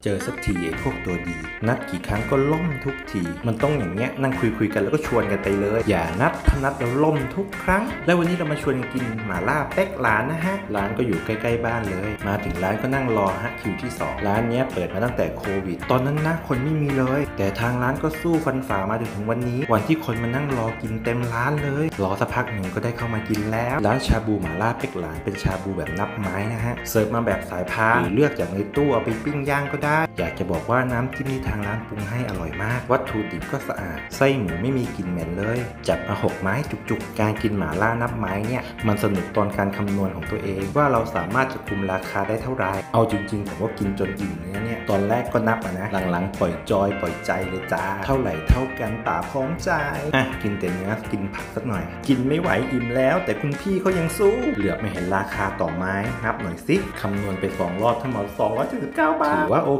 เจอสักทีไอ้พวกตัวดีนัดกี่ครั้งก็ล่มทุกทีมันต้องอย่างเงี้ยนั่งคุยกันแล้วก็ชวนกันไปเลยอย่านัดพนัดแล้วล่มทุกครั้งแล้ววันนี้เรามาชวนกินหม่าล่าเป๊กร้านนะฮะร้านก็อยู่ใกล้ๆบ้านเลยมาถึงร้านก็นั่งรอฮะคิวที่2ร้านเนี้ยเปิดมาตั้งแต่โควิดตอนนั้นนะคนไม่มีเลยแต่ทางร้านก็สู้ฟันฝ่ามาถึงวันนี้วันที่คนมานั่งรอกินเต็มร้านเลยรอสักพักหนึ่งก็ได้เข้ามากินแล้วร้านชาบูหม่าล่าเป๊กร้านเป็นชาบูแบบนับไม้นะฮะเสิร์ฟมาแบบสายพานหรือเลือกจากในตู้เอาไปปิ้งย่างก็ได้อยากจะบอกว่าน้ำจิ้มที่ทางร้านปรุงให้อร่อยมากวัตถุดิบก็สะอาดไส้หมูไม่มีกลิ่นเหม็นเลยจัดมา6 ไม้จุกๆการกินหม่าล่านับไม้เนี่ยมันสนุกตอนการคำนวณของตัวเองว่าเราสามารถจะคุมราคาได้เท่าไหร่เอาจริงๆผมว่ากินจนอิ่มเลยเนี่ยตอนแรกก็นับนะหลังๆปล่อยจอยปล่อยใจเลยจ้าเท่าไหร่เท่ากันป่าพร้อมใจกินแต่เนื้อกินผักสักหน่อยกินไม่ไหวอิ่มแล้วแต่คุณพี่เขายังสู้เหลือบไม่เห็นราคาต่อไม้นับหน่อยสิคำนวณไป2 รอบทั้งหมด279 บาทถือว่าโอ